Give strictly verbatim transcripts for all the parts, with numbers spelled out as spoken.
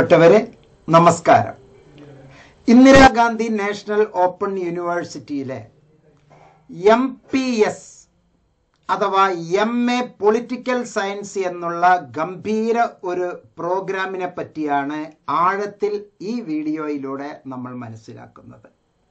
പ്പെട്ടവരെ നമസ്കാരം. Indira Gandhi national open യൂണിവേഴ്സിറ്റിയിലെ M P S അഥവാ എം എ പൊളിറ്റിക്കൽ സയൻസ് എന്നുള്ള ഗംഭീര ഒരു പ്രോഗ്രാമിനെ പറ്റിയാണ് ആഴത്തിൽ ഈ വീഡിയോയിലൂടെ നമ്മൾ മനസ്സിലാക്കുന്നത്.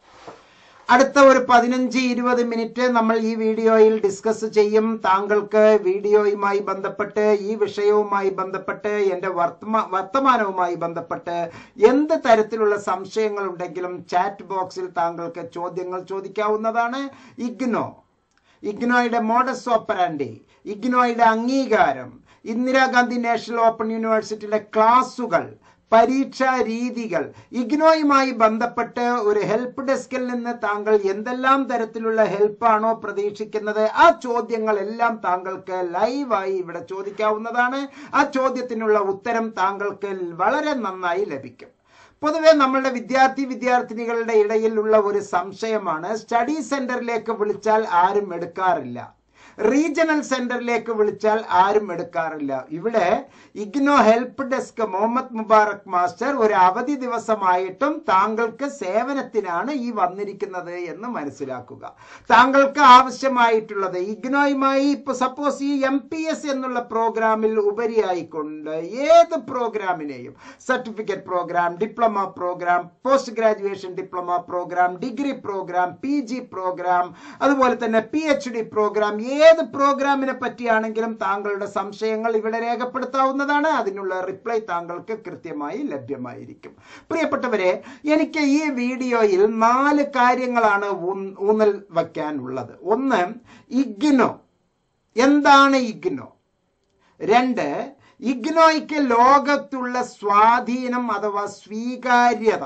അടുത്ത ഒരു പതിനഞ്ച് ഇരുപത് മിനിറ്റ് നമ്മൾ ഈ വീഡിയോയിൽ ഡിസ്കസ് ചെയ്യും. താങ്കൾക്ക് വീഡിയോയുമായി ബന്ധപ്പെട്ട് ഈ വിഷയവുമായി ബന്ധപ്പെട്ട് എൻ്റെ വർത്തമാ വർത്തമാനവുമായി ബന്ധപ്പെട്ട് എന്ത് തരത്തിലുള്ള സംശയങ്ങൾ ഉണ്ടെങ്കിലും ചാറ്റ് ബോക്സിൽ താങ്കൾക്ക് ചോദ്യങ്ങൾ ചോദിക്കാവുന്നതാണ്. ഇഗ്നോ ഇഗ്നോയുടെ മോഡസ് ഓപ്പറാൻഡി, ഇഗ്നോയുടെ അംഗീകാരം, ഇന്ദിരാഗാന്ധി നാഷണൽ ഓപ്പൺ യൂണിവേഴ്സിറ്റിയിലെ ക്ലാസുകൾ, പരീക്ഷാ രീതികൾ, ഇഗ്നോയുമായി ബന്ധപ്പെട്ട് ഒരു ഹെൽപ്പ് ഡെസ്കിൽ നിന്ന് താങ്കൾ എന്തെല്ലാം തരത്തിലുള്ള ഹെൽപ്പാണോ പ്രതീക്ഷിക്കുന്നത് ആ ചോദ്യങ്ങളെല്ലാം താങ്കൾക്ക് ലൈവായി ഇവിടെ ചോദിക്കാവുന്നതാണ്. ആ ചോദ്യത്തിനുള്ള ഉത്തരം താങ്കൾക്ക് വളരെ നന്നായി ലഭിക്കും. പൊതുവെ നമ്മളുടെ വിദ്യാർത്ഥി വിദ്യാർത്ഥിനികളുടെ ഇടയിലുള്ള ഒരു സംശയമാണ്, സ്റ്റഡി സെന്ററിലേക്ക് വിളിച്ചാൽ ആരും എടുക്കാറില്ല, റീജിയണൽ സെന്ററിലേക്ക് വിളിച്ചാൽ ആരും എടുക്കാറില്ല. ഇവിടെ IGNOU help desk Muhammad Mubarak master ഒരു അവധി ദിവസമായിട്ടും താങ്കൾക്ക് സേവനത്തിനാണ് ഈ വന്നിരിക്കുന്നത് എന്ന് മനസ്സിലാക്കുക. താങ്കൾക്ക് ആവശ്യമായിട്ടുള്ളത് ഇഗ്നോയുമായി ഇപ്പൊ സപ്പോസ് ഈ എം പി എസ് എന്നുള്ള പ്രോഗ്രാമിൽ ഉപരിയായിക്കൊണ്ട് ഏത് പ്രോഗ്രാമിനെയും certificate program, diploma program, post graduation diploma program, degree program, P G program, അതുപോലെ തന്നെ പി എച്ച് ഡി പ്രോഗ്രാം, ഏത് പ്രോഗ്രാമിനെ പറ്റിയാണെങ്കിലും താങ്കളുടെ സംശയങ്ങൾ ഇവിടെ രേഖപ്പെടുത്താവുന്നതാണ്. അതിനുള്ള റിപ്ലൈ താങ്കൾക്ക് കൃത്യമായി ലഭ്യമായിരിക്കും. പ്രിയപ്പെട്ടവരെ, എനിക്ക് ഈ വീഡിയോയിൽ നാല് കാര്യങ്ങളാണ് ഊന്നൽ വയ്ക്കാനുള്ളത്. ഒന്ന്, ഇഗ്നോ എന്താണ് ഇഗ്നോ. രണ്ട്, ഇഗ്നോയ്ക്ക് ലോകത്തുള്ള സ്വാധീനം അഥവാ സ്വീകാര്യത.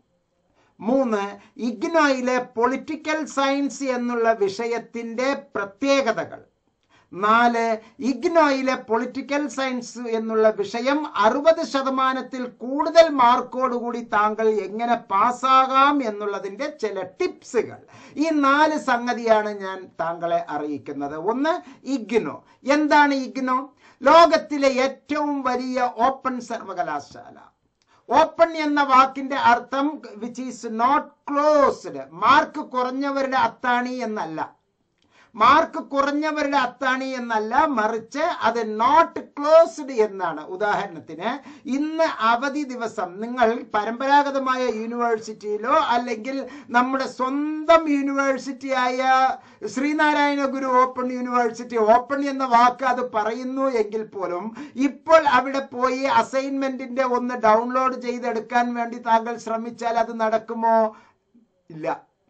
മൂന്ന്, ഇഗ്നോയിലെ പൊളിറ്റിക്കൽ സയൻസ് എന്നുള്ള വിഷയത്തിന്റെ പ്രത്യേകതകൾ. നാല്, ഇഗ്നോയിലെ പൊളിറ്റിക്കൽ സയൻസ് എന്നുള്ള വിഷയം അറുപത് ശതമാനത്തിൽ കൂടുതൽ മാർക്കോടുകൂടി താങ്കൾ എങ്ങനെ പാസ്സാകാം എന്നുള്ളതിന്റെ ചില ടിപ്സുകൾ. ഈ നാല് സംഗതിയാണ് ഞാൻ താങ്കളെ അറിയിക്കുന്നത്. ഒന്ന്, ഇഗ്നോ എന്താണ്. ഇഗ്നോ ലോകത്തിലെ ഏറ്റവും വലിയ ഓപ്പൺ സർവകലാശാല. ഓപ്പൺ എന്ന വാക്കിന്റെ അർത്ഥം which is not closed, mark കുറഞ്ഞവരുടെ അത്താണി എന്നല്ല, മാർക്ക് കുറഞ്ഞവരുടെ അത്താണി എന്നല്ല, മറിച്ച് അത് നോട്ട് ക്ലോസ്ഡ് എന്നാണ്. ഉദാഹരണത്തിന്, ഇന്ന് അവധി ദിവസം നിങ്ങൾ പരമ്പരാഗതമായ യൂണിവേഴ്സിറ്റിയിലോ അല്ലെങ്കിൽ നമ്മുടെ സ്വന്തം യൂണിവേഴ്സിറ്റിയായ ശ്രീനാരായണ ഗുരു ഓപ്പൺ യൂണിവേഴ്സിറ്റി, ഓപ്പൺ എന്ന വാക്ക് അത് പറയുന്നു എങ്കിൽ പോലും ഇപ്പോൾ അവിടെ പോയി അസൈൻമെന്റിന്റെ ഒന്ന് ഡൗൺലോഡ് ചെയ്തെടുക്കാൻ വേണ്ടി താങ്കൾ ശ്രമിച്ചാൽ അത് നടക്കുമോ? ഇല്ല.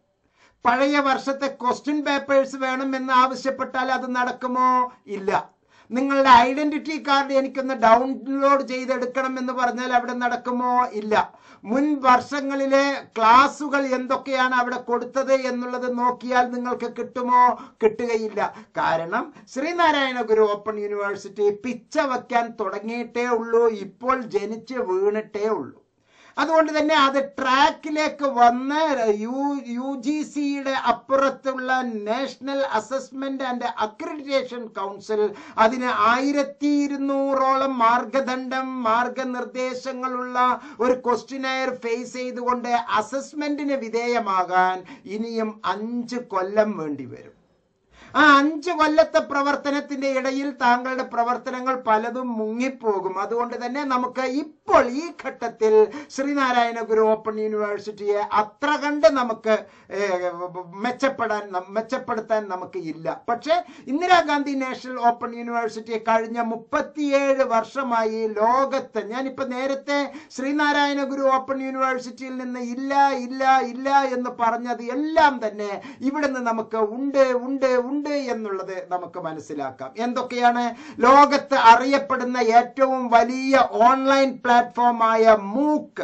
പഴയ വർഷത്തെ ക്വസ്റ്റ്യൻ പേപ്പേഴ്സ് വേണമെന്ന് ആവശ്യപ്പെട്ടാൽ അത് നടക്കുമോ? ഇല്ല. നിങ്ങളുടെ ഐഡന്റിറ്റി കാർഡ് എനിക്കൊന്ന് ഡൗൺലോഡ് ചെയ്തെടുക്കണം എന്ന് പറഞ്ഞാൽ അവിടെ നടക്കുമോ? ഇല്ല. മുൻ വർഷങ്ങളിലെ ക്ലാസുകൾ എന്തൊക്കെയാണ് അവിടെ കൊടുത്തത് എന്നുള്ളത് നോക്കിയാൽ നിങ്ങൾക്ക് കിട്ടുമോ? കിട്ടുകയില്ല. കാരണം ശ്രീനാരായണ ഗുരു ഓപ്പൺ യൂണിവേഴ്സിറ്റി പിച്ച വയ്ക്കാൻ തുടങ്ങിയിട്ടേ ഉള്ളൂ, ഇപ്പോൾ ജനിച്ച് വീണിട്ടേ ഉള്ളൂ. അതുകൊണ്ട് തന്നെ അത് ട്രാക്കിലേക്ക് വന്ന് യു യു ജി സിയുടെ അപ്പുറത്തുള്ള national assessment and accreditation council അതിന് ആയിരത്തി ഇരുന്നൂറോളം മാർഗദണ്ഡം മാർഗനിർദ്ദേശങ്ങളുള്ള ഒരു ക്വസ്റ്റിനെയർ ഫേസ് ചെയ്തുകൊണ്ട് അസസ്മെന്റിന് വിധേയമാകാൻ ഇനിയും അഞ്ച് കൊല്ലം വേണ്ടി വരും. ആ അഞ്ച് കൊല്ലത്തെ പ്രവർത്തനത്തിന്റെ ഇടയിൽ താങ്കളുടെ പ്രവർത്തനങ്ങൾ പലതും മുങ്ങിപ്പോകും. അതുകൊണ്ട് തന്നെ നമുക്ക് ഇപ്പോൾ ഈ ഘട്ടത്തിൽ ശ്രീനാരായണ ഗുരു ഓപ്പൺ യൂണിവേഴ്സിറ്റിയെ അത്ര കണ്ട് നമുക്ക് മെച്ചപ്പെടാൻ മെച്ചപ്പെടുത്താൻ നമുക്ക് ഇല്ല. പക്ഷെ ഇന്ദിരാഗാന്ധി നാഷണൽ ഓപ്പൺ യൂണിവേഴ്സിറ്റി കഴിഞ്ഞ മുപ്പത്തിയേഴ് വർഷമായി ലോകത്ത്, ഞാനിപ്പോ നേരത്തെ ശ്രീനാരായണ ഗുരു ഓപ്പൺ യൂണിവേഴ്സിറ്റിയിൽ നിന്ന് ഇല്ല ഇല്ല ഇല്ല എന്ന് പറഞ്ഞത് എല്ലാം തന്നെ ഇവിടുന്ന് നമുക്ക് ഉണ്ട് ഉണ്ട് ഉണ്ട് എന്നുള്ളത് നമുക്ക് മനസ്സിലാക്കാം. എന്തൊക്കെയാണ്? ലോകത്ത് അറിയപ്പെടുന്ന ഏറ്റവും വലിയ ഓൺലൈൻ പ്ലാറ്റ്ഫോമായ മൂക്ക്,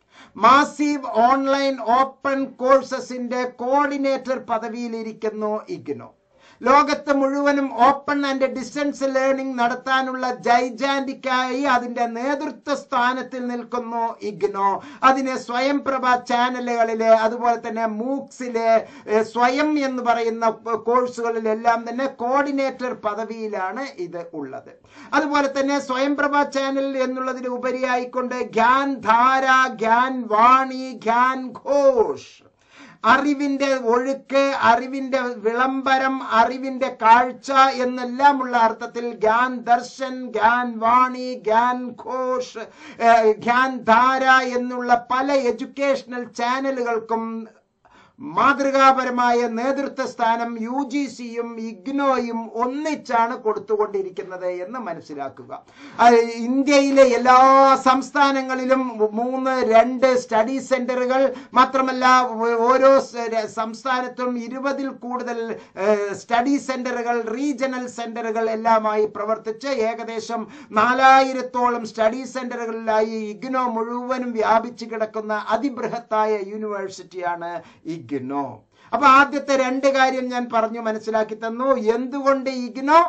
മാസീവ് ഓൺലൈൻ ഓപ്പൺ കോഴ്സസിന്റെ കോർഡിനേറ്റർ പദവിയിലിരിക്കുന്നു ഇഗ്നോ. ലോകത്ത് മുഴുവനും ഓപ്പൺ ആൻഡ് ഡിസ്റ്റൻസ് ലേണിംഗ് നടത്താനുള്ള ജൈജാന്റിക്കായി അതിന്റെ നേതൃത്വ സ്ഥാനത്തിൽ നിൽക്കുന്നു ഇഗ്നോ. അതിന് സ്വയംപ്രഭ ചാനലുകളിലെ അതുപോലെ തന്നെ മൂക്സിലെ സ്വയം എന്ന് പറയുന്ന കോഴ്സുകളിലെല്ലാം തന്നെ കോർഡിനേറ്റർ പദവിയിലാണ് ഇത് ഉള്ളത്. അതുപോലെ തന്നെ സ്വയംപ്രഭ ചാനൽ എന്നുള്ളതിന് ഉപരിയായിക്കൊണ്ട് ഗ്യാൻ ധാര, ഗ്യാൻ വാണി, ഗ്യാൻ ഘോഷ്, അറിവിന്റെ ഒഴുക്ക്, അറിവിന്റെ വിളംബരം, അറിവിന്റെ കാഴ്ച എന്നെല്ലാമുള്ള അർത്ഥത്തിൽ ഗ്യാൻ ദർശൻ, ഗ്യാൻ വാണി, ഗ്യാൻ ഘോഷ്, ഗ്യാൻ ധാര എന്നുള്ള പല എഡ്യൂക്കേഷണൽ ചാനലുകൾക്കും മാതൃകാപരമായ നേതൃത്വ സ്ഥാനം യു ജി സിയും ഇഗ്നോയും ഒന്നിച്ചാണ് കൊടുത്തുകൊണ്ടിരിക്കുന്നത് എന്ന് മനസ്സിലാക്കുക. ഇന്ത്യയിലെ എല്ലാ സംസ്ഥാനങ്ങളിലും മൂന്ന് രണ്ട് സ്റ്റഡി സെന്ററുകൾ, മാത്രമല്ല ഓരോ സംസ്ഥാനത്തും ഇരുപതിൽ കൂടുതൽ സ്റ്റഡി സെന്ററുകൾ, റീജിയണൽ സെന്ററുകൾ എല്ലാമായി പ്രവർത്തിച്ച് ഏകദേശം നാലായിരത്തോളം സ്റ്റഡി സെന്ററുകളിലായി ഇഗ്നോ മുഴുവനും വ്യാപിച്ചു കിടക്കുന്ന അതിബൃഹത്തായ യൂണിവേഴ്സിറ്റിയാണ് ഇഗ്നോ. ഇഗ്നോ. അപ്പൊ ആദ്യത്തെ രണ്ട് കാര്യം ഞാൻ പറഞ്ഞു മനസ്സിലാക്കി തന്നു. എന്തുകൊണ്ട് ഇഗ്നോ,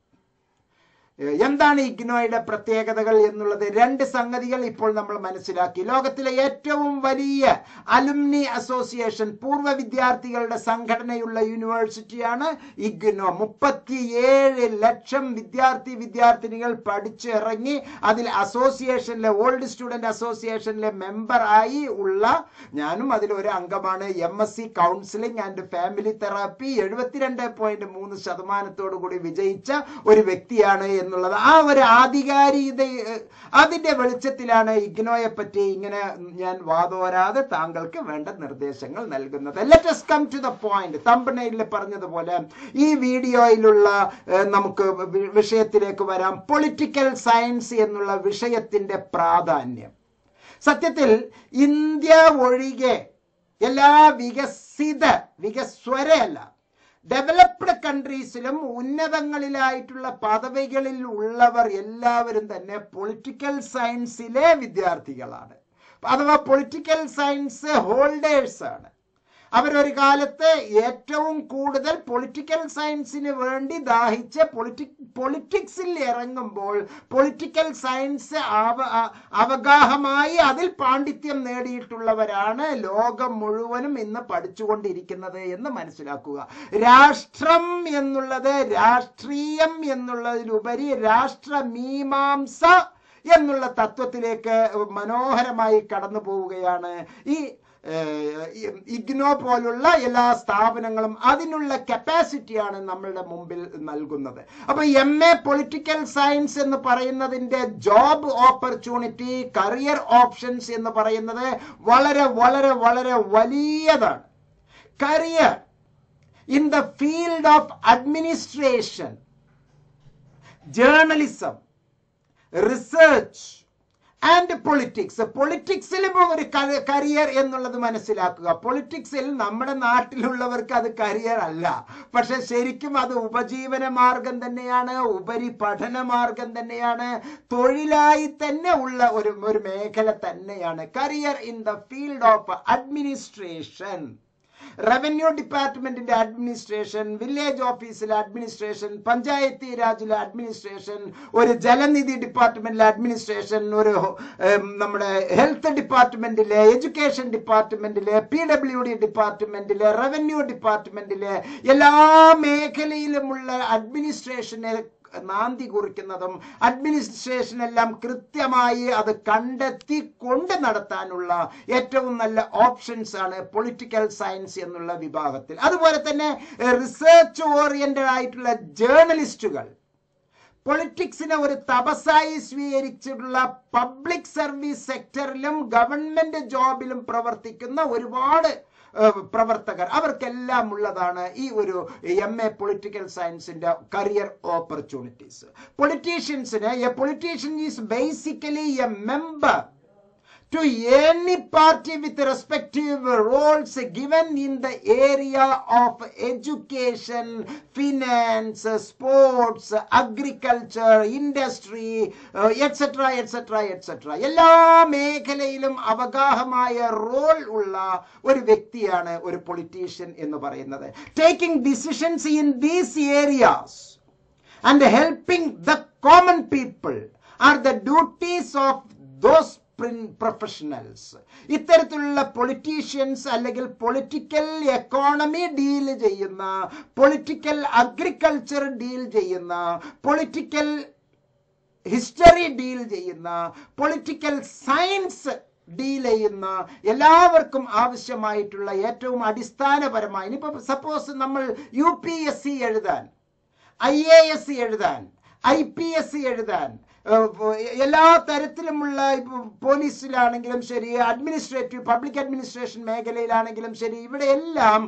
എന്താണ് ഇഗ്നോയുടെ പ്രത്യേകതകൾ എന്നുള്ളത് രണ്ട് സംഗതികൾ ഇപ്പോൾ നമ്മൾ മനസ്സിലാക്കി. ലോകത്തിലെ ഏറ്റവും വലിയ അലുമിനി അസോസിയേഷൻ, പൂർവ്വ വിദ്യാർത്ഥികളുടെ സംഘടനയുള്ള യൂണിവേഴ്സിറ്റിയാണ് ഇഗ്നോ. മുപ്പത്തിയേഴ് ലക്ഷം വിദ്യാർത്ഥി വിദ്യാർത്ഥിനികൾ പഠിച്ചിറങ്ങി അതിൽ അസോസിയേഷനിലെ, ഓൾഡ് സ്റ്റുഡന്റ് അസോസിയേഷനിലെ മെമ്പർ ആയി ഉള്ള ഞാനും അതിലൊരു അംഗമാണ്. M S C counselling and family therapy എഴുപത്തിരണ്ട് പോയിന്റ് മൂന്ന് ശതമാനത്തോടു കൂടി വിജയിച്ച ഒരു വ്യക്തിയാണ് എന്നുള്ളത്. ആ ഒരു ആധികാരികത, അതിന്റെ വെളിച്ചത്തിലാണ് ഇഗ്നോയെ പറ്റി ഇങ്ങനെ ഞാൻ വാദോരാതെ താങ്കൾക്ക് വേണ്ട നിർദ്ദേശങ്ങൾ നൽകുന്നത്. Let us come to the point. തംബ്നെയിലിൽ പറഞ്ഞതുപോലെ ഈ വീഡിയോയിലുള്ള നമുക്ക് വിഷയത്തിലേക്ക് വരാം. പൊളിറ്റിക്കൽ സയൻസ് എന്നുള്ള വിഷയത്തിന്റെ പ്രാധാന്യം. സത്യത്തിൽ ഇന്ത്യ ഒഴികെ എല്ലാ വികസിത വികസ്വരയല്ല ഡെവലപ്ഡ് കൺട്രീസിലും ഉന്നതങ്ങളിലായിട്ടുള്ള പദവികളിൽ ഉള്ളവർ എല്ലാവരും തന്നെ പൊളിറ്റിക്കൽ സയൻസിലെ വിദ്യാർത്ഥികളാണ്, അഥവാ പൊളിറ്റിക്കൽ സയൻസ് ഹോൾഡേഴ്സ് ആണ്. അവരൊരു കാലത്ത് ഏറ്റവും കൂടുതൽ പൊളിറ്റിക്കൽ സയൻസിന് വേണ്ടി ദാഹിച്ച് പൊളിറ്റിക് പൊളിറ്റിക്സിൽ ഇറങ്ങുമ്പോൾ പൊളിറ്റിക്കൽ സയൻസ് അവ അവഗാഹമായി അതിൽ പാണ്ഡിത്യം നേടിയിട്ടുള്ളവരാണ് ലോകം മുഴുവനും ഇന്ന് പഠിച്ചുകൊണ്ടിരിക്കുന്നത് എന്ന് മനസ്സിലാക്കുക. രാഷ്ട്രം എന്നുള്ളത്, രാഷ്ട്രീയം എന്നുള്ളതിലുപരി രാഷ്ട്രമീമാംസ എന്നുള്ള തത്വത്തിലേക്ക് മനോഹരമായി കടന്നു പോവുകയാണ് ഈ ഇഗ്നോ പോലുള്ള എല്ലാ സ്ഥാപനങ്ങളും. അതിനുള്ള കപ്പാസിറ്റിയാണ് നമ്മളുടെ മുമ്പിൽ നൽകുന്നത്. അപ്പൊ എം എ പൊളിറ്റിക്കൽ സയൻസ് എന്ന് പറയുന്നതിന്റെ ജോബ് ഓപ്പർച്യൂണിറ്റി, കരിയർ ഓപ്ഷൻസ് എന്ന് പറയുന്നത് വളരെ വളരെ വളരെ വലിയതാണ്. Career in the field of administration, journalism, research and politics. പൊളിറ്റിക്സിലും ഒരു കരിയർ എന്നുള്ളത് മനസ്സിലാക്കുക. പൊളിറ്റിക്സിൽ നമ്മുടെ നാട്ടിലുള്ളവർക്ക് അത് കരിയർ അല്ല, പക്ഷെ ശരിക്കും അത് ഉപജീവന മാർഗം തന്നെയാണ്, ഉപരി പഠന മാർഗം തന്നെയാണ്, തൊഴിലായി തന്നെ ഉള്ള ഒരു ഒരു മേഖല തന്നെയാണ് career in the field of administration. Revenue ഡിപ്പാർട്ട്മെന്റിന്റെ അഡ്മിനിസ്ട്രേഷൻ, വില്ലേജ് ഓഫീസിലെ അഡ്മിനിസ്ട്രേഷൻ, പഞ്ചായത്തി രാജിലെ അഡ്മിനിസ്ട്രേഷൻ, ഒരു ജലനിധി ഡിപ്പാർട്ട്മെന്റിലെ അഡ്മിനിസ്ട്രേഷൻ, ഒരു നമ്മുടെ ഹെൽത്ത് ഡിപ്പാർട്ട്മെന്റിലെ, എഡ്യൂക്കേഷൻ ഡിപ്പാർട്ട്മെന്റിലെ, പി ഡബ്ല്യു ഡി ഡിപ്പാർട്ട്മെന്റിലെ, റവന്യൂ ഡിപ്പാർട്ട്മെന്റിലെ എല്ലാ മേഖലയിലുമുള്ള അഡ്മിനിസ്ട്രേഷനെ നാന്തി കുറിക്കുന്നതും അഡ്മിനിസ്ട്രേഷൻ എല്ലാം കൃത്യമായി അത് കണ്ടെത്തി കൊണ്ട് നടത്താനുള്ള ഏറ്റവും നല്ല ഓപ്ഷൻസ് ആണ് പൊളിറ്റിക്കൽ സയൻസ് എന്നുള്ള വിഭാഗത്തിൽ. അതുപോലെ തന്നെ റിസർച്ച് ഓറിയന്റഡ് ആയിട്ടുള്ള ജേർണലിസ്റ്റുകൾ, പൊളിറ്റിക്സിനെ ഒരു തപസ്സായി സ്വീകരിച്ചിട്ടുള്ള പബ്ലിക് സർവീസ് സെക്ടറിലും ഗവൺമെന്റ് ജോബിലും പ്രവർത്തിക്കുന്ന ഒരുപാട് പ്രവർത്തകർ, അവർക്കെല്ലാം ഉള്ളതാണ് ഈ ഒരു എം എ പൊളിറ്റിക്കൽ സയൻസിന്റെ കരിയർ ഓപ്പർച്യൂണിറ്റീസ്. പൊളിറ്റീഷ്യൻസിന്, a politician is basically a member to any party with respective roles given in the area of education, finance, sports, agriculture, industry, uh, etc, etc, et cetera. എല്ലാ മേഖലയിലും അവഗാഹമായ role ഉള്ള ഒരു വ്യക്തിയാണ് ഒരു politician എന്ന് പറയുന്നത്. Taking decisions in these areas and helping the common people are the duties of those professionals. ഇത്തരത്തിലുള്ള politicians അല്ലെങ്കിൽ പൊളിറ്റിക്കൽ എക്കോണമി ഡീൽ ചെയ്യുന്ന, പൊളിറ്റിക്കൽ അഗ്രികൾച്ചർ ഡീൽ ചെയ്യുന്ന, പൊളിറ്റിക്കൽ ഹിസ്റ്ററി ഡീൽ ചെയ്യുന്ന, പൊളിറ്റിക്കൽ സയൻസ് ഡീൽ ചെയ്യുന്ന എല്ലാവർക്കും ആവശ്യമായിട്ടുള്ള ഏറ്റവും അടിസ്ഥാനപരമായ, ഇനിയിപ്പോ സപ്പോസ് നമ്മൾ യു പി എസ് സി എഴുതാൻ, ഐ എ എസ് സി എഴുതാൻ, ഐ പി എസ് സി എഴുതാൻ, എല്ലാ തരത്തിലുമുള്ള പോലീസിലാണെങ്കിലും ശരി, അഡ്മിനിസ്ട്രേറ്റീവ് പബ്ലിക് അഡ്മിനിസ്ട്രേഷൻ മേഖലയിലാണെങ്കിലും ശരി, ഇവിടെയെല്ലാം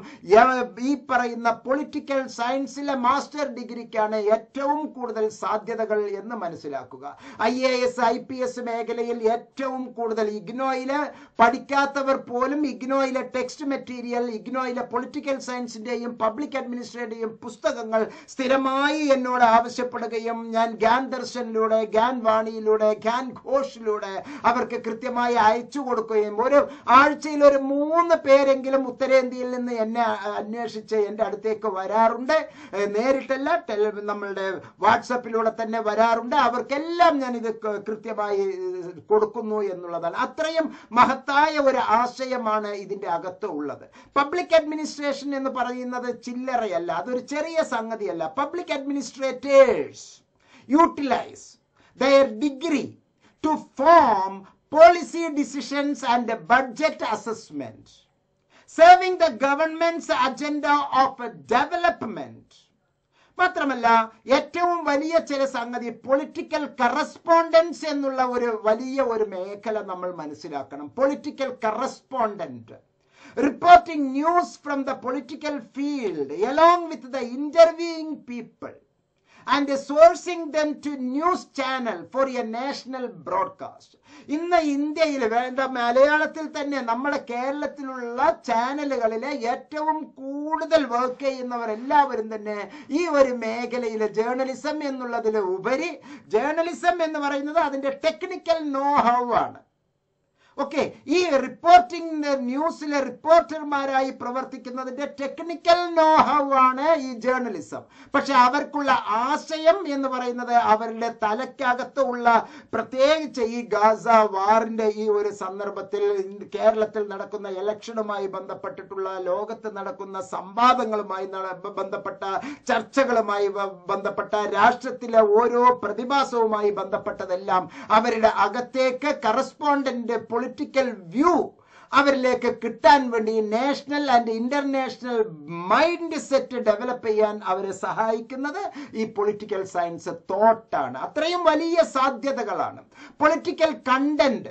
ഈ പറയുന്ന പൊളിറ്റിക്കൽ സയൻസിലെ മാസ്റ്റർ ഡിഗ്രിക്കാണ് ഏറ്റവും കൂടുതൽ സാധ്യതകൾ എന്ന് മനസ്സിലാക്കുക. I A S I P S മേഖലയിൽ ഏറ്റവും കൂടുതൽ ഇഗ്നോയിലെ പഠിക്കാത്തവർ പോലും ഇഗ്നോയിലെ ടെക്സ്റ്റ് മെറ്റീരിയൽ, ഇഗ്നോയിലെ പൊളിറ്റിക്കൽ സയൻസിന്റെയും പബ്ലിക് അഡ്മിനിസ്ട്രേറ്റീവ് പുസ്തകങ്ങൾ സ്ഥിരമായി എന്നോട് ആവശ്യപ്പെടുകയും ഞാൻ ഗ്യാൻ ദർശനിലൂടെ, ഗ്യാൻ വാണിയിലൂടെ, ഗ്യാൻ ഘോഷിലൂടെ അവർക്ക് കൃത്യമായി അയച്ചു കൊടുക്കുകയും ഒരു ആഴ്ചയിൽ ഒരു മൂന്ന് പേരെങ്കിലും ഉത്തരേന്ത്യയിൽ നിന്ന് എന്നെ അന്വേഷിച്ച് എൻ്റെ അടുത്തേക്ക് വരാറുണ്ട്. നേരിട്ടല്ല, നമ്മളുടെ വാട്സപ്പിലൂടെ തന്നെ വരാറുണ്ട്. അവർക്കെല്ലാം ഞാൻ ഇത് കൃത്യമായി കൊടുക്കുന്നു എന്നുള്ളതാണ്. അത്രയും മഹത്തായ ഒരു ആശയമാണ് ഇതിൻ്റെ അകത്ത് ഉള്ളത്. പബ്ലിക് അഡ്മിനിസ്ട്രേഷൻ എന്ന് പറയുന്നത് ചില്ലറയല്ല, അതൊരു ചെറിയ സംഗതിയല്ല. Public administrators utilise their degree to form policy decisions and budget assessment, serving the government's agenda of development. മാത്രമല്ല ഏറ്റവും വലിയ ചില സംഗതി പൊളിറ്റിക്കൽ കറസ്പോണ്ടൻസ് എന്നുള്ള ഒരു വലിയ ഒരു മേഖല നമ്മൾ മനസ്സിലാക്കണം. Political correspondent, reporting news from the political field along with the interviewing people and sourcing them to news channel for a national broadcast. ഇന്ന് ഇന്ത്യയിൽ വേണ്ട മലയാളത്തിൽ തന്നെ നമ്മുടെ കേരളത്തിലുള്ള ചാനലുകളിലെ ഏറ്റവും കൂടുതൽ വർക്ക് ചെയ്യുന്നവർ എല്ലാവരും തന്നെ ഈ ഒരു മേഖലയിലെ ജേർണലിസം എന്നുള്ളതിൽ ഉപരി, ജേർണലിസം എന്ന് പറയുന്നത് അതിന്റെ ടെക്നിക്കൽ നോ ഹൗ ആണ്. ഓക്കെ, ഈ റിപ്പോർട്ടിംഗ് ന്യൂസിലെ റിപ്പോർട്ടർമാരായി പ്രവർത്തിക്കുന്നതിന്റെ ടെക്നിക്കൽ നോ ഹൗ ആണ് ഈ ജേർണലിസം. പക്ഷെ അവർക്കുള്ള ആശയം എന്ന് പറയുന്നത് അവരുടെ തലയ്ക്കകത്ത് ഉള്ള, പ്രത്യേകിച്ച് ഈ ഗാസ വാറിന്റെ ഈ ഒരു സന്ദർഭത്തിൽ കേരളത്തിൽ നടക്കുന്ന ഇലക്ഷനുമായി ബന്ധപ്പെട്ടിട്ടുള്ള, ലോകത്ത് നടക്കുന്ന സംവാദങ്ങളുമായി ബന്ധപ്പെട്ട ചർച്ചകളുമായി ബന്ധപ്പെട്ട, രാഷ്ട്രത്തിലെ ഓരോ പ്രതിഭാസവുമായി ബന്ധപ്പെട്ടതെല്ലാം അവരുടെ അകത്തേക്ക് കറസ്പോണ്ടന്റ് പൊളിറ്റിക്കൽ വ്യൂ അവരിലേക്ക് കിട്ടാൻ വേണ്ടി national and international mindset develop ചെയ്യാൻ അവരെ സഹായിക്കുന്നത് ഈ പൊളിറ്റിക്കൽ സയൻസ് തോട്ടാണ്. അത്രയും വലിയ സാധ്യതകളാണ്. Political content,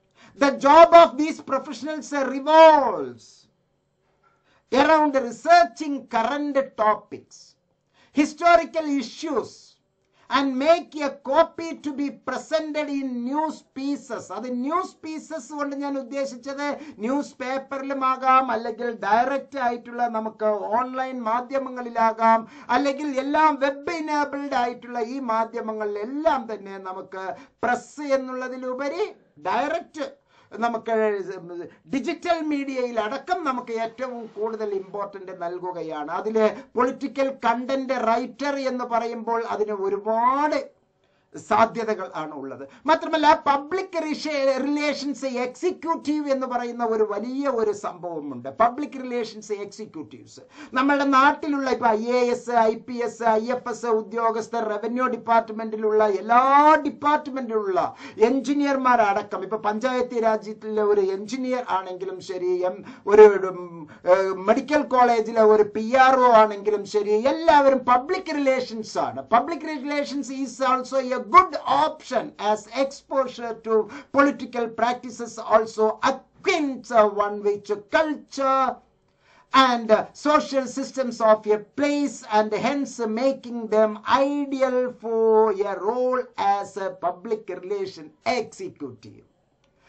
the job of these professionals revolves around researching current topics, historical issues and make a copy to be presented in news pieces. അത് news pieces കൊണ്ട് ഞാൻ ഉദ്ദേശിച്ചത് ന്യൂസ് പേപ്പറിലുമാകാം, അല്ലെങ്കിൽ ഡയറക്റ്റ് ആയിട്ടുള്ള നമുക്ക് ഓൺലൈൻ മാധ്യമങ്ങളിലാകാം, അല്ലെങ്കിൽ എല്ലാം വെബ് ഇനേബിൾഡ് ആയിട്ടുള്ള ഈ മാധ്യമങ്ങളിലെല്ലാം തന്നെ നമുക്ക് പ്രസ് എന്നുള്ളതിലുപരി ഡയറക്റ്റ് നമുക്ക് ഡിജിറ്റൽ മീഡിയയിൽ അടക്കം നമുക്ക് ഏറ്റവും കൂടുതൽ ഇമ്പോർട്ടൻ്റ് നൽകുകയാണ്. അതിലെ പൊളിറ്റിക്കൽ കണ്ടന്റ് റൈറ്റർ എന്ന് പറയുമ്പോൾ അതിന് ഒരുപാട് സാധ്യതകൾ ആണ് ഉള്ളത്. മാത്രമല്ല പബ്ലിക് റിലേഷൻസ് എക്സിക്യൂട്ടീവ് എന്ന് പറയുന്ന ഒരു വലിയ ഒരു സംഭവമുണ്ട്. പബ്ലിക് റിലേഷൻസ് എക്സിക്യൂട്ടീവ്സ് നമ്മുടെ നാട്ടിലുള്ള ഇപ്പൊ I A S, I P S, I F S ഉദ്യോഗസ്ഥർ, റവന്യൂ ഡിപ്പാർട്ട്മെന്റിലുള്ള എല്ലാ ഡിപ്പാർട്ട്മെന്റിലുള്ള എഞ്ചിനീയർമാരടക്കം, ഇപ്പൊ പഞ്ചായത്ത് രാജ്യത്തിലെ ഒരു എഞ്ചിനീയർ ആണെങ്കിലും ശരി, ഒരു മെഡിക്കൽ കോളേജിലെ ഒരു പി ആർ ഒ ആണെങ്കിലും ശരി, എല്ലാവരും പബ്ലിക് റിലേഷൻസ് ആണ്. Public relations is also a good option as exposure to political practices also acquaints one with culture and social systems of a place, and hence making them ideal for a role as a public relation executive.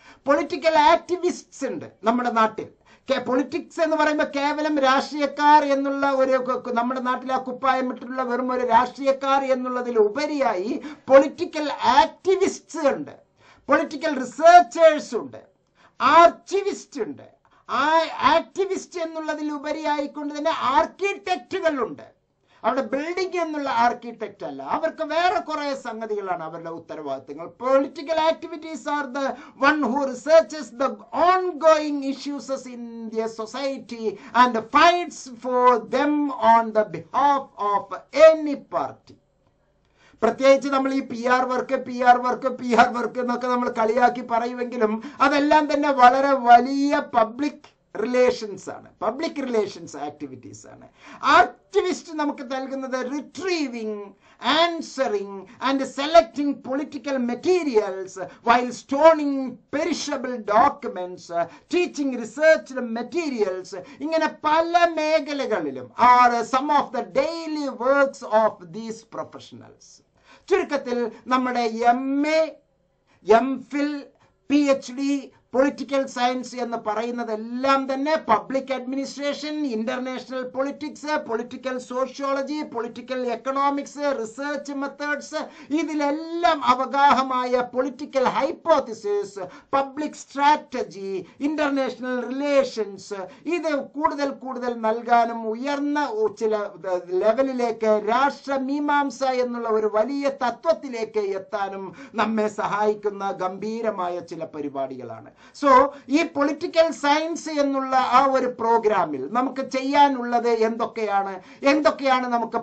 Political activists ഉണ്ട് നമ്മുടെ നാട്ടിൽ. Politics എന്ന് പറയുമ്പോൾ കേവലം രാഷ്ട്രീയക്കാർ എന്നുള്ള ഒരു നമ്മുടെ നാട്ടിൽ ആ കുപ്പായമിട്ടുള്ള വെറും ഒരു രാഷ്ട്രീയക്കാർ എന്നുള്ളതിൽ ഉപരിയായി പൊളിറ്റിക്കൽ ആക്ടിവിസ്റ്റ്സ് ഉണ്ട്, പൊളിറ്റിക്കൽ റിസർച്ചേഴ്സ് ഉണ്ട്, ആർച്ചിവിസ്റ്റ് ഉണ്ട്. ആ ആക്ടിവിസ്റ്റ് എന്നുള്ളതിൽ ഉപരിയായിക്കൊണ്ട് തന്നെ ആർക്കിടെക്റ്റുകളുണ്ട്. അവിടെ ബിൽഡിംഗ് എന്നുള്ള ആർക്കിടെക്റ്റ് അല്ല, അവർക്ക് വേറെ കുറെ സംഗതികളാണ് അവരുടെ ഉത്തരവാദിത്തങ്ങൾ. Political activities are the one who researches the ongoing issues in the society and fights for them on the behalf of any party. പ്രത്യേകിച്ച് നമ്മൾ ഈ P R work P R work P R work എന്നൊക്കെ നമ്മൾ കളിയാക്കി പറയുമെങ്കിലും അതെല്ലാം തന്നെ വളരെ വലിയ പബ്ലിക് റിലേഷൻസ് ആണ്, പബ്ലിക് റിലേഷൻസ് ആക്ടിവിറ്റീസ് ആണ്. ആക്ടിവിസ്റ്റ് നമുക്ക് നൽകുന്നത് retrieving, answering and selecting political materials while storing perishable documents, teaching research materials, ഇങ്ങനെ പല മേഖലകളിലും are some of the daily works of these professionals. ചുരുക്കത്തിൽ നമ്മുടെ M A, M Phil, P H D political science എന്ന് പറയുന്നതെല്ലാം തന്നെ public administration, international politics, political sociology, political economics, research methods, ഇതിലെല്ലാം അവഗാഹമായ political hypothesis, public strategy, international relations, ഇത് കൂടുതൽ കൂടുതൽ നൽകാനും ഉയർന്ന ചില ലെവലിലേക്ക് രാഷ്ട്രമീമാംസ എന്നുള്ള ഒരു വലിയ തത്വത്തിലേക്ക് എത്താനും നമ്മെ സഹായിക്കുന്ന ഗംഭീരമായ ചില പരിപാടികളാണ്. സോ ഈ പൊളിറ്റിക്കൽ സയൻസ് എന്നുള്ള ആ ഒരു പ്രോഗ്രാമിൽ നമുക്ക് ചെയ്യാനുള്ളത് എന്തൊക്കെയാണ് എന്തൊക്കെയാണ് നമുക്ക്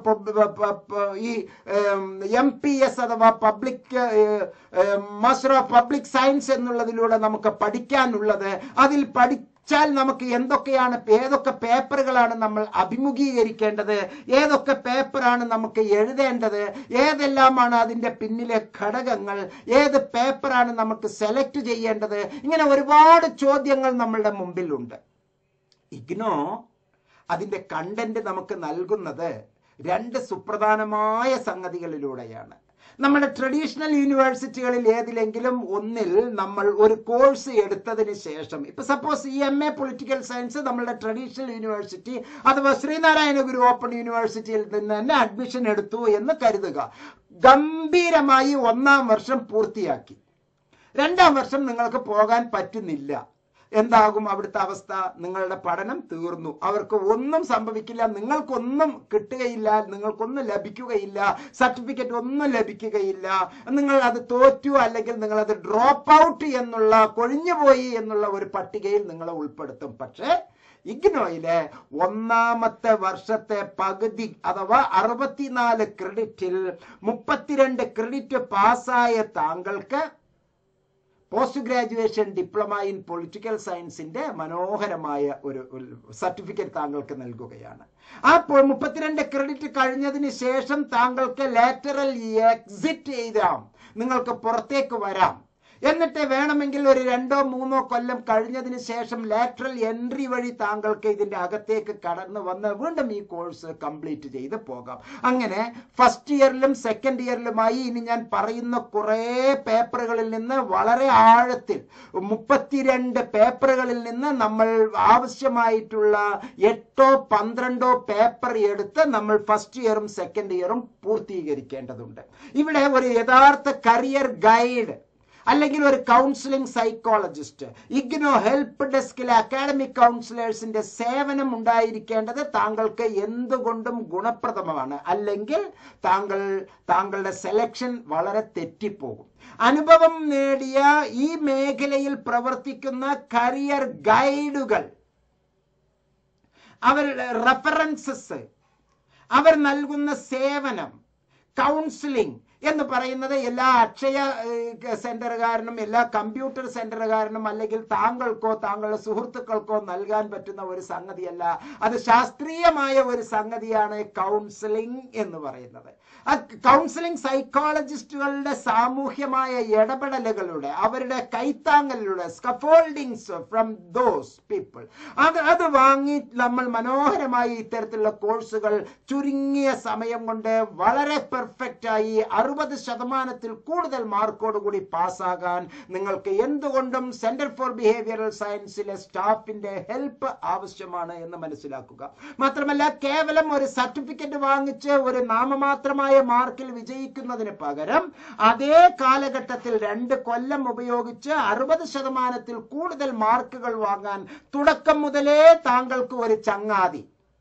ഈ എം പി എസ് അഥവാ public master of public science എന്നുള്ളതിലൂടെ നമുക്ക് പഠിക്കാനുള്ളത്? അതിൽ പഠി ാൽ നമുക്ക് എന്തൊക്കെയാണ്, ഏതൊക്കെ പേപ്പറുകളാണ് നമ്മൾ അഭിമുഖീകരിക്കേണ്ടത്, ഏതൊക്കെ പേപ്പറാണ് നമുക്ക് എഴുതേണ്ടത്, ഏതെല്ലാമാണ് അതിൻ്റെ പിന്നിലെ ഘടകങ്ങൾ, ഏത് പേപ്പറാണ് നമുക്ക് സെലക്ട് ചെയ്യേണ്ടത്, ഇങ്ങനെ ഒരുപാട് ചോദ്യങ്ങൾ നമ്മളുടെ മുമ്പിലുണ്ട്. ഇഗ്നോ അതിൻ്റെ കണ്ടന്റ് നമുക്ക് നൽകുന്നത് രണ്ട് സുപ്രധാനമായ സംഗതികളിലൂടെയാണ്. നമ്മുടെ ട്രഡീഷണൽ യൂണിവേഴ്സിറ്റികളിൽ ഏതിലെങ്കിലും ഒന്നിൽ നമ്മൾ ഒരു കോഴ്സ് എടുത്തതിന് ശേഷം, ഇപ്പൊ സപ്പോസ് ഈ എം എ പൊളിറ്റിക്കൽ സയൻസ് നമ്മളുടെ ട്രഡീഷണൽ യൂണിവേഴ്സിറ്റി അഥവാ ശ്രീനാരായണ ഗുരു ഓപ്പൺ യൂണിവേഴ്സിറ്റിയിൽ നിന്ന് തന്നെ അഡ്മിഷൻ എടുത്തു എന്ന് കരുതുക. ഗംഭീരമായി ഒന്നാം വർഷം പൂർത്തിയാക്കി, രണ്ടാം വർഷം നിങ്ങൾക്ക് പോകാൻ പറ്റുന്നില്ല. എന്താകും അവിടുത്തെ അവസ്ഥ? നിങ്ങളുടെ പഠനം തീർന്നു, അവർക്ക് ഒന്നും സംഭവിക്കില്ല, നിങ്ങൾക്കൊന്നും കിട്ടുകയില്ല, നിങ്ങൾക്കൊന്നും ലഭിക്കുകയില്ല, സർട്ടിഫിക്കറ്റ് ഒന്നും ലഭിക്കുകയില്ല, നിങ്ങൾ അത് തോറ്റു അല്ലെങ്കിൽ നിങ്ങൾ അത് ഡ്രോപ്പ് ഔട്ട് എന്നുള്ള, കൊഴിഞ്ഞുപോയി എന്നുള്ള ഒരു പട്ടികയിൽ നിങ്ങളെ ഉൾപ്പെടുത്തും. പക്ഷേ ഇഗ്നോയിലെ ഒന്നാമത്തെ വർഷത്തെ പകുതി അഥവാ അറുപത്തിനാല് ക്രെഡിറ്റിൽ മുപ്പത്തിരണ്ട് ക്രെഡിറ്റ് പാസ്സായ താങ്കൾക്ക് post graduation diploma in political സയൻസിന്റെ മനോഹരമായ ഒരു സർട്ടിഫിക്കറ്റ് താങ്കൾക്ക് നൽകുകയാണ്. ആ മുപ്പത്തിരണ്ട് ക്രെഡിറ്റ് കഴിഞ്ഞതിന് ശേഷം താങ്കൾക്ക് ലാറ്ററൽ എക്സിറ്റ് എഴുതാം, നിങ്ങൾക്ക് പുറത്തേക്ക് വരാം. എന്നിട്ട് വേണമെങ്കിൽ ഒരു രണ്ടോ മൂന്നോ കൊല്ലം കഴിഞ്ഞതിന് ശേഷം ലാറ്ററൽ എൻട്രി വഴി താങ്കൾക്ക് ഇതിന്റെ അകത്തേക്ക് കടന്നു വന്ന് വീണ്ടും ഈ കോഴ്സ് കംപ്ലീറ്റ് ചെയ്ത് പോകാം. അങ്ങനെ ഫസ്റ്റ് ഇയറിലും സെക്കൻഡ് ഇയറിലുമായി ഇനി ഞാൻ പറയുന്ന കുറേ പേപ്പറുകളിൽ നിന്ന് വളരെ ആഴത്തിൽ മുപ്പത്തിരണ്ട് പേപ്പറുകളിൽ നിന്ന് നമ്മൾ ആവശ്യമായിട്ടുള്ള എട്ടോ പന്ത്രണ്ടോ പേപ്പർ എടുത്ത് നമ്മൾ ഫസ്റ്റ് ഇയറും സെക്കൻഡ് ഇയറും പൂർത്തീകരിക്കേണ്ടതുണ്ട്. ഇവിടെ ഒരു യഥാർത്ഥ കരിയർ ഗൈഡ് അല്ലെങ്കിൽ ഒരു കൗൺസിലിംഗ് സൈക്കോളജിസ്റ്റ്, ഇഗ്നോ ഹെൽപ്പ് ഡെസ്കിലെ അക്കാഡമിക് കൗൺസിലേഴ്സിന്റെ സേവനം ഉണ്ടായിരിക്കേണ്ടത് താങ്കൾക്ക് എന്തുകൊണ്ടും ഗുണപ്രദമാണ്. അല്ലെങ്കിൽ താങ്കൾ താങ്കളുടെ സെലക്ഷൻ വളരെ തെറ്റിപ്പോകും. അനുഭവം നേടിയ ഈ മേഖലയിൽ പ്രവർത്തിക്കുന്ന കരിയർ ഗൈഡുകൾ, അവരുടെ റെഫറൻസസ്, അവർ നൽകുന്ന സേവനം, കൗൺസിലിംഗ് എന്ന് പറയുന്നത് എല്ലാ അക്ഷയ സെന്ററുകാരനും എല്ലാ കമ്പ്യൂട്ടർ സെന്ററുകാരനും അല്ലെങ്കിൽ താങ്കൾക്കോ താങ്കളുടെ സുഹൃത്തുക്കൾക്കോ നൽകാൻ പറ്റുന്ന ഒരു സംഗതിയല്ല. അത് ശാസ്ത്രീയമായ ഒരു സംഗതിയാണ് കൗൺസിലിംഗ് എന്ന് പറയുന്നത്. ആ കൗൺസിലിംഗ് സൈക്കോളജിസ്റ്റുകളുടെ സാമൂഹ്യമായ ഇടപെടലുകളുടെ, അവരുടെ കൈത്താങ്ങലിലൂടെ, സ്കഫോൾഡിങ്സ് ഫ്രം ദോസ് പീപ്പിൾ, അത് അത് വാങ്ങി നമ്മൾ മനോഹരമായി ഇത്തരത്തിലുള്ള കോഴ്സുകൾ ചുരുങ്ങിയ സമയം കൊണ്ട് വളരെ പെർഫെക്റ്റ് ആയി അറുപത് അറുപത് ശതമാനത്തിൽ കൂടുതൽ മാർക്കോടുകൂടി പാസ്സാകാൻ നിങ്ങൾക്ക് എന്തുകൊണ്ടും സെന്റർ ഫോർ ബിഹേവിയറൽ സയൻസിലെ സ്റ്റാഫിന്റെ ഹെൽപ്പ് ആവശ്യമാണ് എന്ന് മനസ്സിലാക്കുക. മാത്രമല്ല, കേവലം ഒരു സർട്ടിഫിക്കറ്റ് വാങ്ങിച്ച് ഒരു നാമമാത്രമായ മാർക്കിൽ വിജയിക്കുന്നതിന് പകരം അതേ കാലഘട്ടത്തിൽ രണ്ട് കൊല്ലം ഉപയോഗിച്ച് അറുപത് ശതമാനത്തിൽ കൂടുതൽ മാർക്കുകൾ വാങ്ങാൻ തുടക്കം മുതലേ താങ്കൾക്ക് ഒരു ചങ്ങാതി,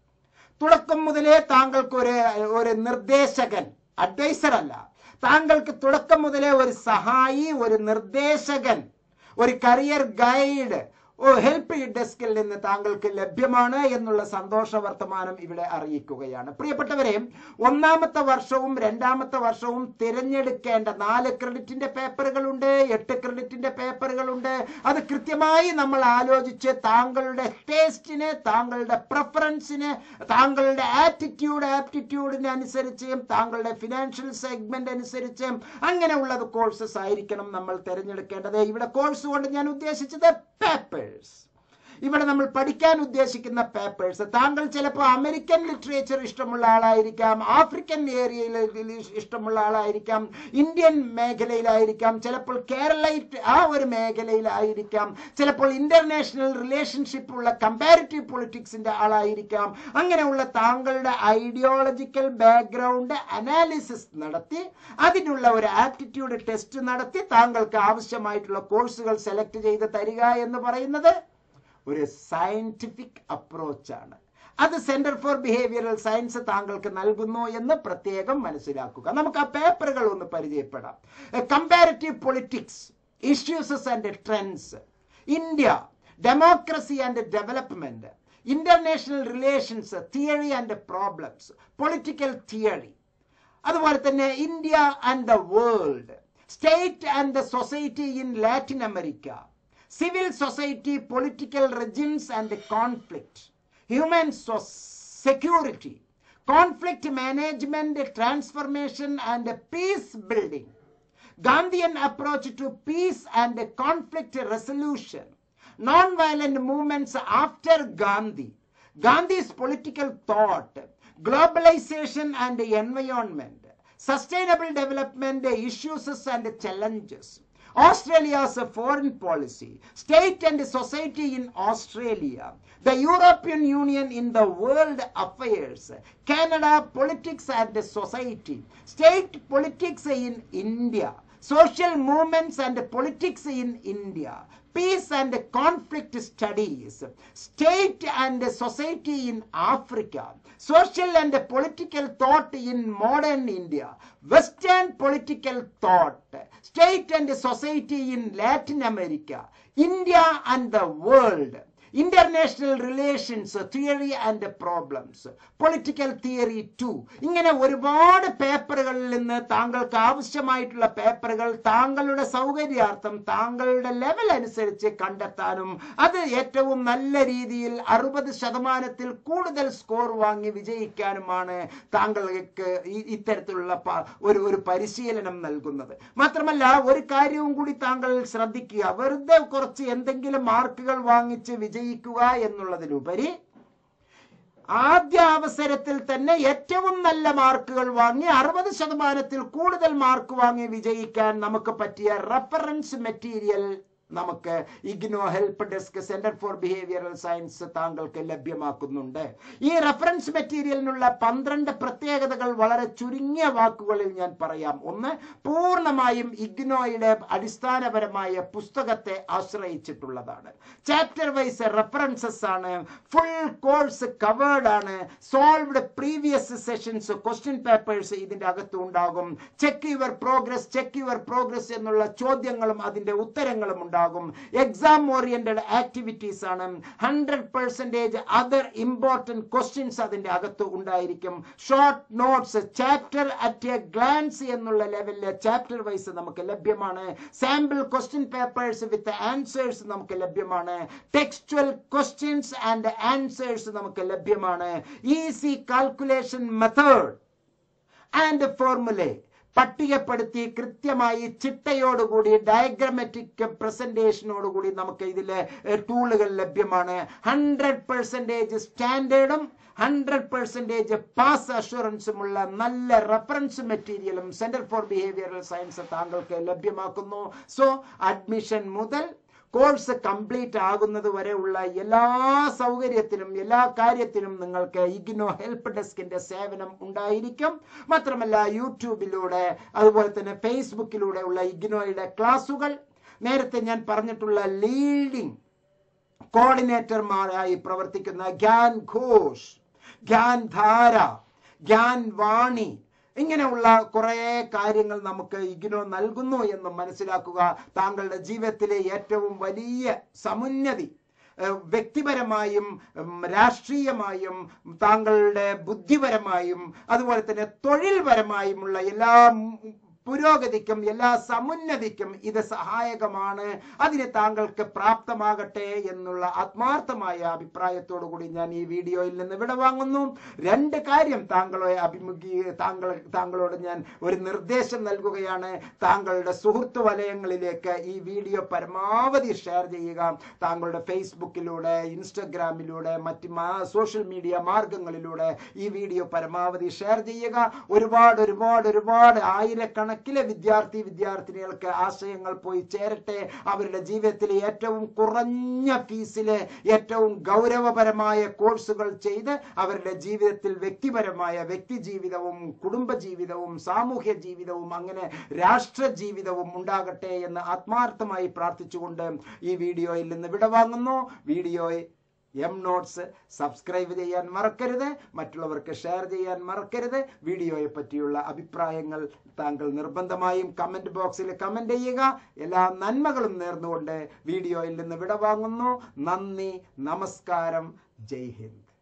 തുടക്കം മുതലേ താങ്കൾക്ക് ഒരു ഒരു നിർദ്ദേശകൻ, അഡ്വൈസർ അല്ല, താങ്കൾക്ക് തുടക്കം മുതലേ ഒരു സഹായി, ഒരു നിർദ്ദേശകൻ, ഒരു കരിയർ ഗൈഡ്, ഓ ഹെൽപ്പ് ഡെസ്കിൽ നിന്ന് താങ്കൾക്ക് ലഭ്യമാണ് എന്നുള്ള സന്തോഷ വർത്തമാനം ഇവിടെ അറിയിക്കുകയാണ്. പ്രിയപ്പെട്ടവരെ, ഒന്നാമത്തെ വർഷവും രണ്ടാമത്തെ വർഷവും തിരഞ്ഞെടുക്കേണ്ട നാല് ക്രെഡിറ്റിന്റെ പേപ്പറുകളുണ്ട്, എട്ട് ക്രെഡിറ്റിന്റെ പേപ്പറുകളുണ്ട്. അത് കൃത്യമായി നമ്മൾ ആലോചിച്ച് താങ്കളുടെ ടേസ്റ്റിന്, താങ്കളുടെ പ്രിഫറൻസിന്, താങ്കളുടെ ആറ്റിറ്റ്യൂഡ് ആപ്റ്റിറ്റ്യൂഡിന് അനുസരിച്ച്, താങ്കളുടെ ഫിനാൻഷ്യൽ സെഗ്മെന്റ് അനുസരിച്ച് അങ്ങനെയുള്ളത് കോഴ്സസ് ആയിരിക്കണം നമ്മൾ തിരഞ്ഞെടുക്കേണ്ടത്. ഇവിടെ കോഴ്സ് കൊണ്ട് ഞാൻ ഉദ്ദേശിച്ചത് പേപ്പർ, ഇവിടെ നമ്മൾ പഠിക്കാൻ ഉദ്ദേശിക്കുന്ന പേപ്പേഴ്സ്. താങ്കൾ ചിലപ്പോൾ അമേരിക്കൻ ലിറ്ററേച്ചർ ഇഷ്ടമുള്ള ആളായിരിക്കാം, ആഫ്രിക്കൻ ഏരിയയിൽ ഇഷ്ടമുള്ള ആളായിരിക്കാം, ഇന്ത്യൻ മേഖലയിലായിരിക്കാം, ചിലപ്പോൾ കേരളൈറ്റ് ആ ഒരു മേഖലയിലായിരിക്കാം, ചിലപ്പോൾ ഇന്റർനാഷണൽ റിലേഷൻഷിപ്പ് ഉള്ള കമ്പാരിറ്റീവ് പൊളിറ്റിക്സിന്റെ ആളായിരിക്കാം. അങ്ങനെയുള്ള താങ്കളുടെ ഐഡിയോളജിക്കൽ ബാക്ക്ഗ്രൗണ്ട് അനാലിസിസ് നടത്തി അതിനുള്ള ഒരു ആപ്റ്റിറ്റ്യൂഡ് ടെസ്റ്റ് നടത്തി താങ്കൾക്ക് ആവശ്യമായിട്ടുള്ള കോഴ്സുകൾ സെലക്ട് ചെയ്ത് തരിക എന്ന് പറയുന്നത് ഒരു സയന്റിഫിക് അപ്രോച്ചാണ്. അത് സെന്റർ ഫോർ ബിഹേവിയറൽ സയൻസ് താങ്കൾക്ക് നൽകുന്നു എന്ന് പ്രത്യേകം മനസ്സിലാക്കുക. നമുക്ക് ആ പേപ്പറുകൾ ഒന്ന് പരിചയപ്പെടാം. Comparative politics, issues and trends, India, democracy and development, international relations, theory and problems, political theory, അതുപോലെ തന്നെ India and the world, state and the society in Latin America, civil society, political regimes and conflict, human security, conflict management, transformation and peace building, Gandhian approach to peace and conflict resolution, non-violent movements after Gandhi, Gandhi's political thought, globalization and environment, sustainable development issues and challenges, Australia's foreign policy, state and society in Australia, the European Union in the world affairs, Canada, politics and society, state politics in India, social movements and politics in India, peace and conflict studies, state and society in Africa, social and political thought in modern India, Western political thought, state and society in Latin America, India and the world, international relations, theory and problems, political theory too. ഇങ്ങനെ ഒരുപാട് പേപ്പറുകളിൽ നിന്ന് താങ്കൾക്ക് ആവശ്യമായിട്ടുള്ള പേപ്പറുകൾ താങ്കളുടെ സൗകര്യാർത്ഥം താങ്കളുടെ level അനുസരിച്ച് കണ്ടെത്താനും അത് ഏറ്റവും നല്ല രീതിയിൽ അറുപത് ശതമാനത്തിൽ കൂടുതൽ സ്കോർ വാങ്ങി വിജയിക്കാനുമാണ് താങ്കൾക്ക് ഇത്തരത്തിലുള്ള ഒരു ഒരു പരിശീലനം നൽകുന്നത്. മാത്രമല്ല, ഒരു കാര്യവും കൂടി താങ്കൾ ശ്രദ്ധിക്കുക. വെറുതെ കുറച്ച് എന്തെങ്കിലും മാർക്കുകൾ വാങ്ങിച്ച് വിജയിക്കുക എന്നുള്ളതിലുപരി ആദ്യ അവസരത്തിൽ തന്നെ ഏറ്റവും നല്ല മാർക്കുകൾ വാങ്ങി അറുപത് ശതമാനത്തിൽ കൂടുതൽ മാർക്ക് വാങ്ങി വിജയിക്കാൻ നമുക്ക് പറ്റിയ റഫറൻസ് മെറ്റീരിയൽ നമുക്ക് IGNOU help desk centre for behavioural science താങ്കൾക്ക് ലഭ്യമാക്കുന്നുണ്ട്. ഈ റഫറൻസ് മെറ്റീരിയലിനുള്ള പന്ത്രണ്ട് പ്രത്യേകതകൾ വളരെ ചുരുങ്ങിയ വാക്കുകളിൽ ഞാൻ പറയാം. ഒന്ന്, പൂർണ്ണമായും ഇഗ്നോയുടെ അടിസ്ഥാനപരമായ പുസ്തകത്തെ ആശ്രയിച്ചിട്ടുള്ളതാണ്. ചാപ്റ്റർ വൈസ് റെഫറൻസസ് ആണ്, ഫുൾ കോഴ്സ് കവേർഡ് ആണ്, solved previous sessions question papers ഇതിന്റെ അകത്ത് ഉണ്ടാകും. Check your progress, check your progress എന്നുള്ള ചോദ്യങ്ങളും അതിന്റെ ഉത്തരങ്ങളും ഉണ്ടാകും. എക്സാം ഓറിയന്റഡ് ആക്ടിവിറ്റീസ് ആണ്. Hundred percentage other important questions അതിന്റെ അകത്ത് ഉണ്ടായിരിക്കും. Short notes, chapter at a glance എന്നുള്ള ലെവലിലെ ചാപ്റ്റർ വൈസ് നമുക്ക് ലഭ്യമാണ്. Sample question papers with answers നമുക്ക് ലഭ്യമാണ്. ടെക്സ്ച്വൽ ക്വസ്റ്റ്യൻസ് ആൻഡ് ആൻസേഴ്സ് നമുക്ക് ലഭ്യമാണ്. Easy calculation method and formulae, പട്ടികപ്പെടുത്തി കൃത്യമായി ചിട്ടയോടുകൂടി ഡയഗ്രമാറ്റിക് പ്രസന്റേഷനോടുകൂടി നമുക്ക് ഇതിലെ ടൂളുകൾ ലഭ്യമാണ്. ഹൺഡ്രഡ് പെർസെൻറ്റേജ് സ്റ്റാൻഡേർഡും ഹൺഡ്രഡ് പെർസെൻറ്റേജ് പാസ് അഷുറൻസുമുള്ള നല്ല റെഫറൻസ് മെറ്റീരിയലും സെന്റർ ഫോർ ബിഹേവിയറൽ സയൻസ് താങ്കൾക്ക് ലഭ്യമാക്കുന്നു. സോ അഡ്മിഷൻ മുതൽ കോഴ്സ് കംപ്ലീറ്റ് ആകുന്നത് വരെ ഉള്ള എല്ലാ സൗകര്യത്തിനും എല്ലാ കാര്യത്തിനും നിങ്ങൾക്ക് ഇഗ്നോ ഹെൽപ്പ് ഡെസ്കിന്റെ സേവനം ഉണ്ടായിരിക്കും. മാത്രമല്ല യൂട്യൂബിലൂടെ അതുപോലെ തന്നെ ഫേസ്ബുക്കിലൂടെ ഉള്ള ഇഗ്നോയുടെ ക്ലാസുകൾ, നേരത്തെ ഞാൻ പറഞ്ഞിട്ടുള്ള ലീഡിംഗ് കോർഡിനേറ്റർമാരായി പ്രവർത്തിക്കുന്ന ഗ്യാൻ ഘോഷ്, ഗ്യാൻ ധാര, ഗ്യാൻ വാണി, ഇങ്ങനെയുള്ള കുറെ കാര്യങ്ങൾ നമുക്ക് ഇഗ്നോ നൽകുന്നു എന്ന് മനസ്സിലാക്കുക. താങ്കളുടെ ജീവിതത്തിലെ ഏറ്റവും വലിയ സമുന്നതി വ്യക്തിപരമായും രാഷ്ട്രീയമായും താങ്കളുടെ ബുദ്ധിപരമായും അതുപോലെ തന്നെ തൊഴിൽപരമായുമുള്ള എല്ലാ പുരോഗതിക്കും എല്ലാ സമുന്നതിക്കും ഇത് സഹായകമാണ്. അതിന് താങ്കൾക്ക് പ്രാപ്തമാകട്ടെ എന്നുള്ള ആത്മാർത്ഥമായ അഭിപ്രായത്തോടു കൂടി ഞാൻ ഈ വീഡിയോയിൽ നിന്ന് വിടവാങ്ങുന്നു. രണ്ട് കാര്യം താങ്കളെ അഭിമുഖീ താങ്കൾ താങ്കളോട് ഞാൻ ഒരു നിർദ്ദേശം നൽകുകയാണ്. താങ്കളുടെ സുഹൃത്തു വലയങ്ങളിലേക്ക് ഈ വീഡിയോ പരമാവധി ഷെയർ ചെയ്യുക. താങ്കളുടെ ഫേസ്ബുക്കിലൂടെ, ഇൻസ്റ്റഗ്രാമിലൂടെ, മറ്റ് സോഷ്യൽ മീഡിയ മാർഗങ്ങളിലൂടെ ഈ വീഡിയോ പരമാവധി ഷെയർ ചെയ്യുക. ഒരുപാട് ഒരുപാട് ഒരുപാട് ആയിരക്കണക്കിന് ിലെ വിദ്യാർത്ഥി വിദ്യാർത്ഥിനികൾക്ക് ആശയങ്ങൾ പോയി ചേരട്ടെ. അവരുടെ ജീവിതത്തിലെ ഏറ്റവും കുറഞ്ഞ ഫീസിലെ ഏറ്റവും ഗൗരവപരമായ കോഴ്സുകൾ ചെയ്ത് അവരുടെ ജീവിതത്തിൽ വ്യക്തിപരമായ വ്യക്തി ജീവിതവും കുടുംബ ജീവിതവും സാമൂഹ്യ ജീവിതവും അങ്ങനെ രാഷ്ട്ര ജീവിതവും ഉണ്ടാകട്ടെ എന്ന് ആത്മാർത്ഥമായി പ്രാർത്ഥിച്ചുകൊണ്ട് ഈ വീഡിയോയിൽ നിന്ന് വിടവാങ്ങുന്നു. വീഡിയോ എം നോട്ട്സ് സബ്സ്ക്രൈബ് ചെയ്യാൻ മറക്കരുത്, മറ്റുള്ളവർക്ക് ഷെയർ ചെയ്യാൻ മറക്കരുത്. വീഡിയോയെ പറ്റിയുള്ള അഭിപ്രായങ്ങൾ താങ്കൾ നിർബന്ധമായും കമന്റ് ബോക്സിൽ കമന്റ് ചെയ്യുക. എല്ലാ നന്മകളും നേർന്നുകൊണ്ട് വീഡിയോയിൽ നിന്ന് വിടവാങ്ങുന്നു. നന്ദി, നമസ്കാരം, ജയ് ഹിന്ദ്.